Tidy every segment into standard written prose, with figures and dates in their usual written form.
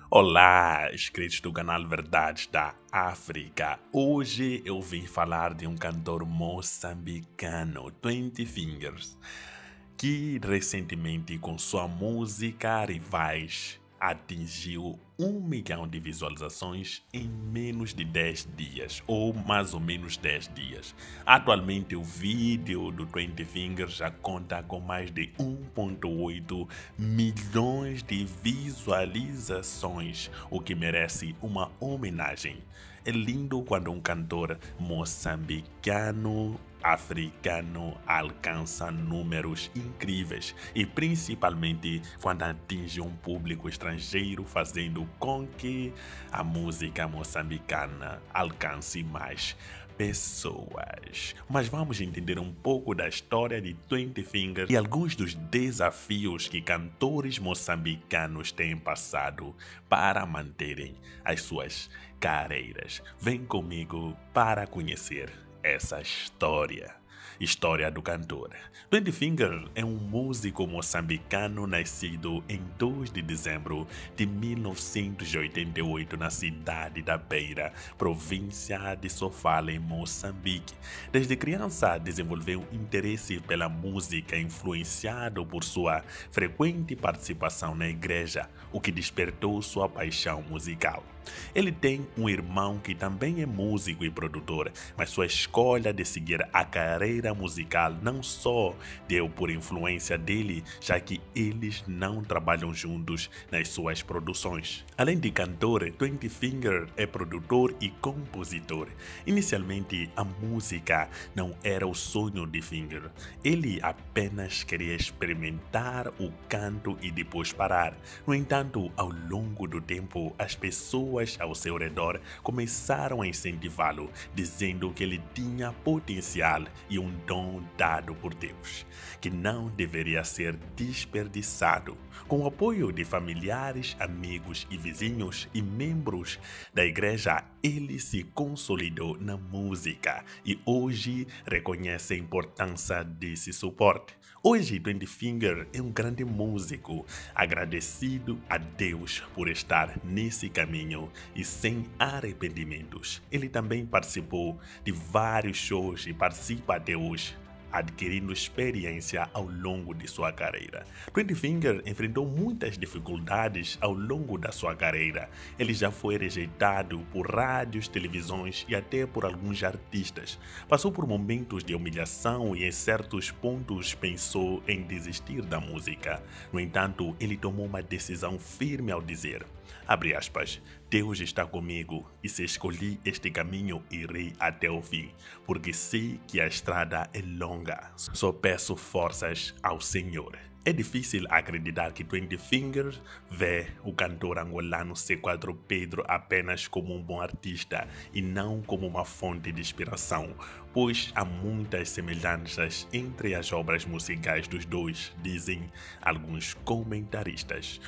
Olá, inscritos do canal Verdades da África. Hoje eu vim falar de um cantor moçambicano, Twenty Fingers, que recentemente com sua música Rivais atingiu 1 milhão de visualizações em menos de 10 dias, ou mais ou menos 10 dias. Atualmente o vídeo do Twenty Fingers já conta com mais de 1,8 milhões de visualizações, o que merece uma homenagem. É lindo quando um cantor moçambicano africano alcança números incríveis e principalmente quando atinge um público estrangeiro, fazendo com que a música moçambicana alcance mais pessoas. Mas vamos entender um pouco da história de Twenty Fingers e alguns dos desafios que cantores moçambicanos têm passado para manterem as suas carreiras. Vem comigo para conhecer essa história do cantor. Twenty Fingers é um músico moçambicano nascido em 2 de dezembro de 1988 na cidade da Beira, província de Sofala, em Moçambique. Desde criança desenvolveu interesse pela música, influenciado por sua frequente participação na igreja, o que despertou sua paixão musical. Ele tem um irmão que também é músico e produtor, mas sua escolha de seguir a carreira musical não só deu por influência dele, já que eles não trabalham juntos nas suas produções. Além de cantor, Twenty Fingers é produtor e compositor. Inicialmente, a música não era o sonho de Finger. Ele apenas queria experimentar o canto e depois parar. No entanto, ao longo do tempo, as pessoas ao seu redor começaram a incentivá-lo, dizendo que ele tinha potencial e um dom dado por Deus, que não deveria ser desperdiçado. Com o apoio de familiares, amigos e vizinhos e membros da igreja, ele se consolidou na música e hoje reconhece a importância desse suporte. Hoje, Twenty Fingers é um grande músico, agradecido a Deus por estar nesse caminho e sem arrependimentos. Ele também participou de vários shows e participa até hoje, adquirindo experiência ao longo de sua carreira. Twenty Fingers enfrentou muitas dificuldades ao longo da sua carreira. Ele já foi rejeitado por rádios, televisões e até por alguns artistas. Passou por momentos de humilhação e em certos pontos pensou em desistir da música. No entanto, ele tomou uma decisão firme ao dizer, abre aspas, Deus está comigo e se escolhi este caminho irei até o fim, porque sei que a estrada é longa. Só peço forças ao Senhor. É difícil acreditar que Twenty Fingers vê o cantor angolano C4 Pedro apenas como um bom artista e não como uma fonte de inspiração, pois há muitas semelhanças entre as obras musicais dos dois, dizem alguns comentaristas.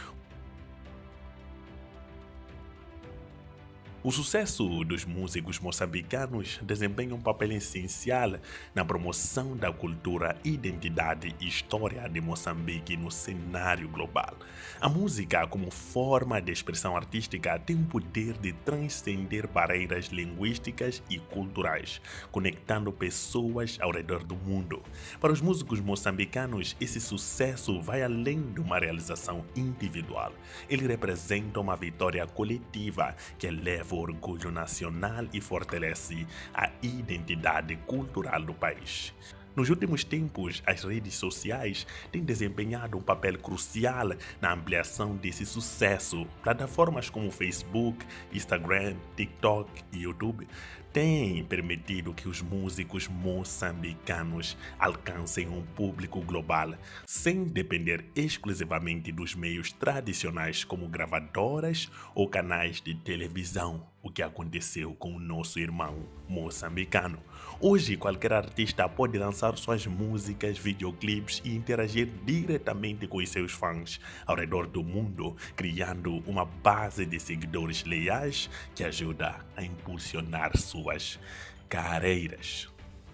O sucesso dos músicos moçambicanos desempenha um papel essencial na promoção da cultura, identidade e história de Moçambique no cenário global. A música, como forma de expressão artística, tem o poder de transcender barreiras linguísticas e culturais, conectando pessoas ao redor do mundo. Para os músicos moçambicanos, esse sucesso vai além de uma realização individual. Ele representa uma vitória coletiva que eleva o orgulho nacional e fortalece a identidade cultural do país. Nos últimos tempos, as redes sociais têm desempenhado um papel crucial na ampliação desse sucesso. Plataformas como Facebook, Instagram, TikTok e YouTube têm permitido que os músicos moçambicanos alcancem um público global, sem depender exclusivamente dos meios tradicionais como gravadoras ou canais de televisão, o que aconteceu com o nosso irmão moçambicano. Hoje, qualquer artista pode lançar suas músicas, videoclipes e interagir diretamente com os seus fãs ao redor do mundo, criando uma base de seguidores leais que ajuda a impulsionar suas carreiras.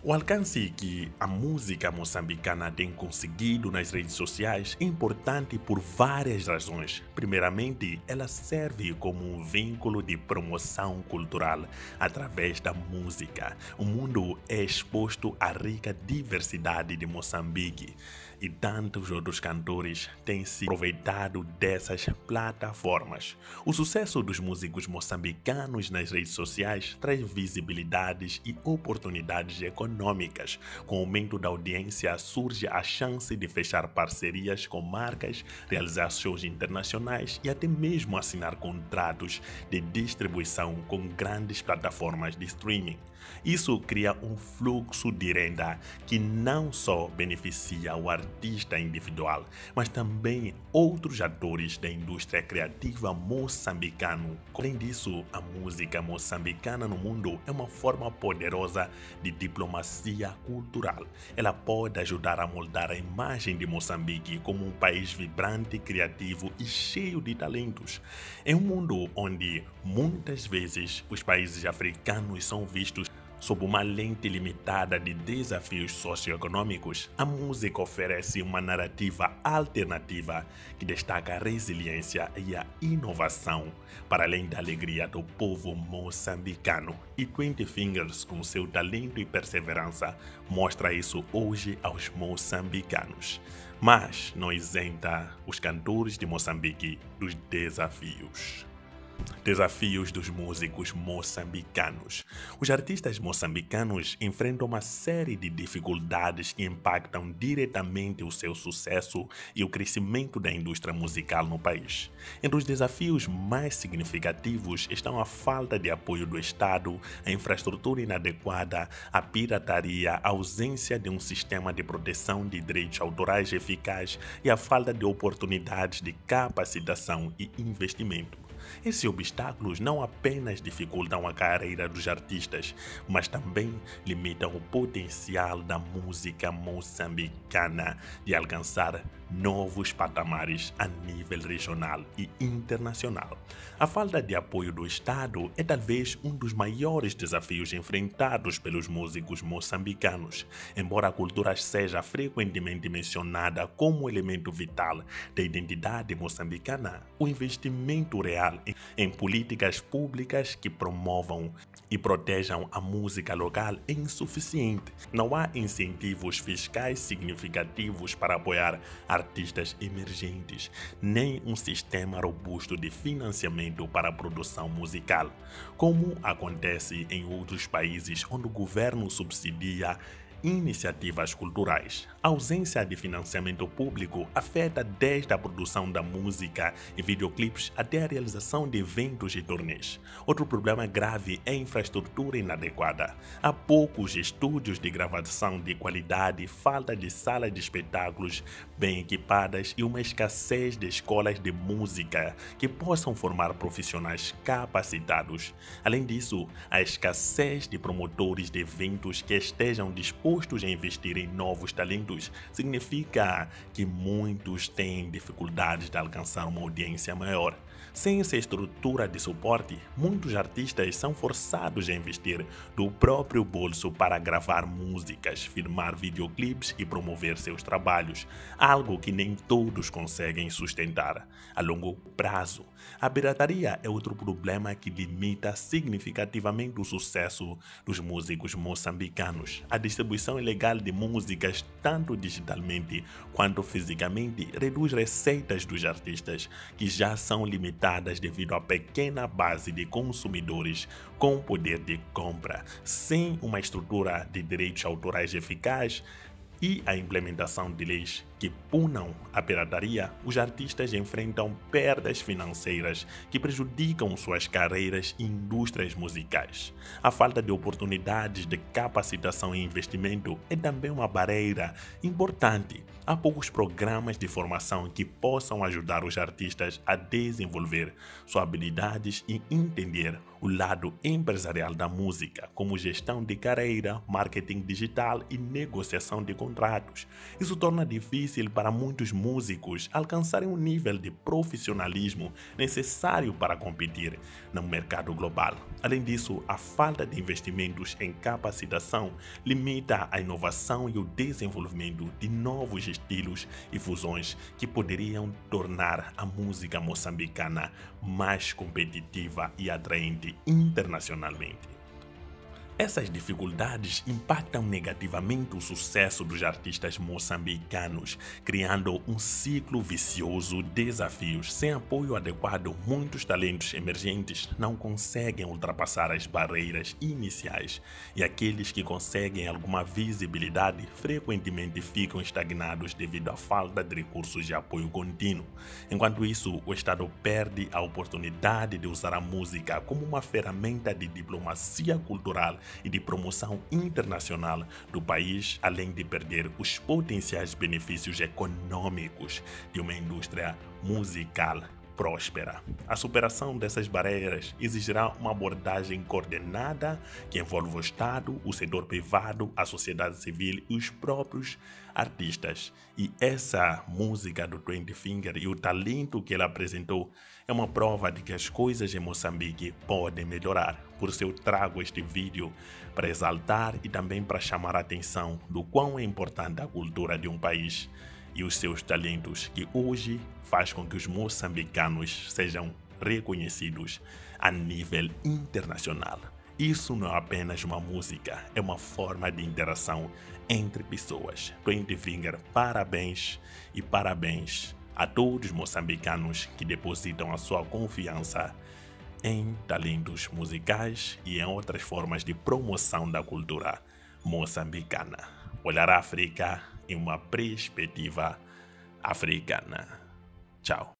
O alcance que a música moçambicana tem conseguido nas redes sociais é importante por várias razões. Primeiramente, ela serve como um vínculo de promoção cultural através da música. O mundo é exposto à rica diversidade de Moçambique e tantos outros cantores têm se aproveitado dessas plataformas. O sucesso dos músicos moçambicanos nas redes sociais traz visibilidades e oportunidades econômicas. Com o aumento da audiência, surge a chance de fechar parcerias com marcas, realizar shows internacionais e até mesmo assinar contratos de distribuição com grandes plataformas de streaming. Isso cria um fluxo de renda que não só beneficia o artista individual, mas também outros atores da indústria criativa moçambicana. Além disso, a música moçambicana no mundo é uma forma poderosa de diplomacia cultural. Ela pode ajudar a moldar a imagem de Moçambique como um país vibrante, criativo e cheio de talentos. Em um mundo onde muitas vezes os países africanos são vistos sob uma lente limitada de desafios socioeconômicos, a música oferece uma narrativa alternativa que destaca a resiliência e a inovação, para além da alegria do povo moçambicano. E 20 Fingers, com seu talento e perseverança, mostra isso hoje aos moçambicanos. Mas não isenta os cantores de Moçambique dos desafios. Desafios dos músicos moçambicanos. Os artistas moçambicanos enfrentam uma série de dificuldades que impactam diretamente o seu sucesso e o crescimento da indústria musical no país. Entre os desafios mais significativos estão a falta de apoio do Estado, a infraestrutura inadequada, a pirataria, a ausência de um sistema de proteção de direitos autorais eficaz e a falta de oportunidades de capacitação e investimento. Esses obstáculos não apenas dificultam a carreira dos artistas, mas também limitam o potencial da música moçambicana de alcançar novos patamares a nível regional e internacional. A falta de apoio do Estado é talvez um dos maiores desafios enfrentados pelos músicos moçambicanos. Embora a cultura seja frequentemente mencionada como elemento vital da identidade moçambicana, o investimento real em políticas públicas que promovam e protejam a música local é insuficiente. Não há incentivos fiscais significativos para apoiar artistas emergentes, nem um sistema robusto de financiamento para a produção musical, como acontece em outros países onde o governo subsidia iniciativas culturais. A ausência de financiamento público afeta desde a produção da música e videoclipes até a realização de eventos e turnês. Outro problema grave é a infraestrutura inadequada. Há poucos estúdios de gravação de qualidade, falta de salas de espetáculos bem equipadas e uma escassez de escolas de música que possam formar profissionais capacitados. Além disso, a escassez de promotores de eventos que estejam dispostos a investir em novos talentos significa que muitos têm dificuldades de alcançar uma audiência maior. Sem essa estrutura de suporte, muitos artistas são forçados a investir do próprio bolso para gravar músicas, filmar videoclipes e promover seus trabalhos, algo que nem todos conseguem sustentar a longo prazo. A pirataria é outro problema que limita significativamente o sucesso dos músicos moçambicanos. A distribuição ilegal de músicas, tanto digitalmente quanto fisicamente, reduz receitas dos artistas, que já são limitadas devido à pequena base de consumidores com poder de compra. Sem uma estrutura de direitos autorais eficaz e a implementação de leis que punam a pirataria, os artistas enfrentam perdas financeiras que prejudicam suas carreiras e indústrias musicais. A falta de oportunidades de capacitação e investimento é também uma barreira importante. Há poucos programas de formação que possam ajudar os artistas a desenvolver suas habilidades e entender o lado empresarial da música, como gestão de carreira, marketing digital e negociação de contratos. Isso torna difícil difícil para muitos músicos alcançarem um nível de profissionalismo necessário para competir no mercado global. Além disso, a falta de investimentos em capacitação limita a inovação e o desenvolvimento de novos estilos e fusões que poderiam tornar a música moçambicana mais competitiva e atraente internacionalmente. Essas dificuldades impactam negativamente o sucesso dos artistas moçambicanos, criando um ciclo vicioso de desafios. Sem apoio adequado, muitos talentos emergentes não conseguem ultrapassar as barreiras iniciais, e aqueles que conseguem alguma visibilidade frequentemente ficam estagnados devido à falta de recursos de apoio contínuo. Enquanto isso, o Estado perde a oportunidade de usar a música como uma ferramenta de diplomacia cultural e de promoção internacional do país, além de perder os potenciais benefícios econômicos de uma indústria musical próspera. A superação dessas barreiras exigirá uma abordagem coordenada que envolva o Estado, o setor privado, a sociedade civil e os próprios artistas. E essa música do 20 Finger e o talento que ele apresentou é uma prova de que as coisas em Moçambique podem melhorar. Por isso eu trago este vídeo para exaltar e também para chamar a atenção do quão é importante a cultura de um país e os seus talentos, que hoje faz com que os moçambicanos sejam reconhecidos a nível internacional. Isso não é apenas uma música, é uma forma de interação entre pessoas. 20 Finger, parabéns e parabéns a todos os moçambicanos que depositam a sua confiança em talentos musicais e em outras formas de promoção da cultura moçambicana. Olhar a África em uma perspectiva africana. Tchau.